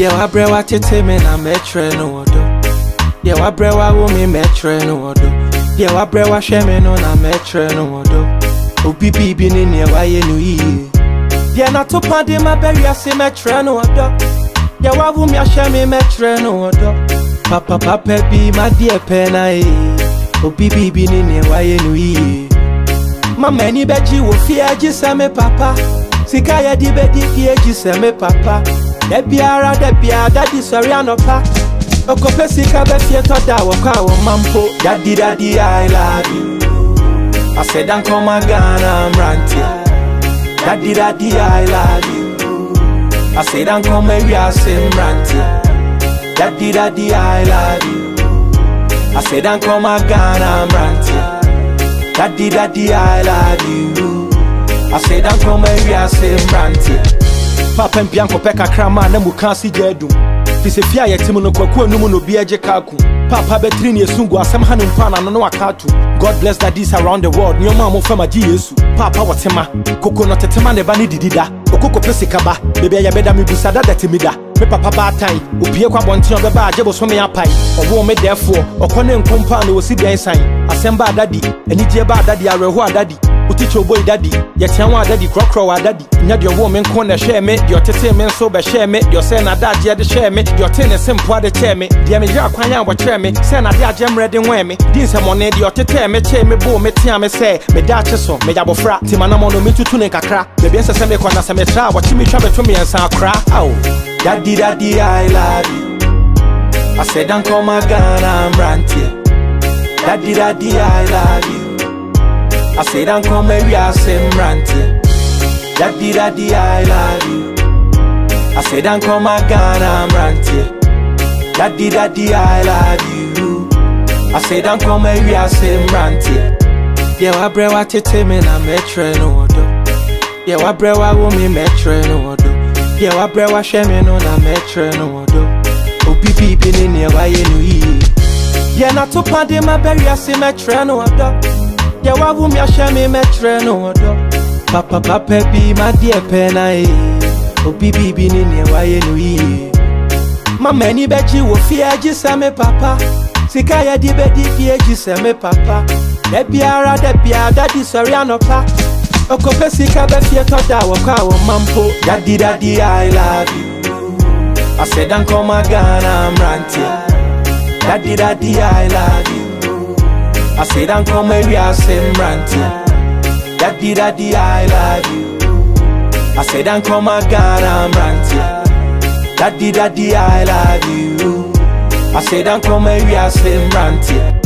Yeah, wa brewa tete me na metre no odo. Yeah, wa brewa wo me metre no odo. Yeah, wa brewa hwe me no na metre no odo. Obi bibi ni ne wa ye no yi. Yeah, na to pande ma beri ase metre no odo. Yeah, wa wo me hwe me metre no odo. Papa bi ma die pe na e. Obi bibi ni ne wa ye no yi. Mama ni beji wo fi aji se me papa. Sika ya di bedi fi aji se me papa. Debiara daddy sorry anopa. Okope sika be fi to da wo kwa wo mampo. Daddy I love you. I said don't come again I'm ranting. Daddy I love you. I said don't come maybe I say ranting. Daddy I love you. I said don't come again I'm ranting. Daddy I love you. I said don't come maybe I say ranting. Papa mpianko peka krama na mukansi jedum. Fise fia yetimu no kwaku anumu no bieje kaku. Papa betri ni esungu asem hanu mpana no akatu. God bless daddies around the world. Nyoma mo fama ji Yesu. Papa watema koko no tetema ne ba ni didida. Okoko pese kaba. Bebe ya beda mi busada datimida. Me papa batai. Opie kwa bonti obeba ajebo so me apai. Owo me therefore okone nkompa no osi den san. Asem ba daddy. Eni je ba daddy areho daddy. Uticho boy daddy, yetian wa daddy, crocro wa daddy. Nya de woman corner share me, your tete men so be share me, your sen na daddy de share me, your ten simple de share me. Dia me ja kwanya wa share me, sen na dia jam ready wen me. Din se money de your tete me che me bo me tia me say, me da cheso, me ja bofra, ti manamo no me tutu ne kakra. Me bien se me kwa na se me tra, wa chi me twa beto me ensa akra. Aw, daddy I love you. I said don't come again I'm ranting. Daddy I love you. I said don't come maybe I say ranting. Daddy I love you. I said don't come again I'm ranting. Daddy I love you. I said don't come maybe I say ranting. Yeah, wa brewa tete me na metre no odo. Yeah, wa brewa wo me metre no odo. Yeah, wa brewa hwe me no na metre no odo. Obi bibi ni ne wa ye no yi. Yeah, na to pande ma beri ase metre no odo. Yeah, wa wo me hwe me metre no odo. Papa bi ma die pe na e. Obi bibi ni ne wa ye no yi. Mama ni beji wo fi aji se me papa. Sika ya di bedi fi aji se me papa. Debiara daddy sorry anopa. Okope sika be fi to da wo kwa wo mampo. Daddy I love you. I said don't come again I'm ranting. Daddy I love you. I said don't come maybe I say ranting. Daddy I love you. I said don't come again I'm ranting. Daddy I love you. I said don't come maybe I say ranting.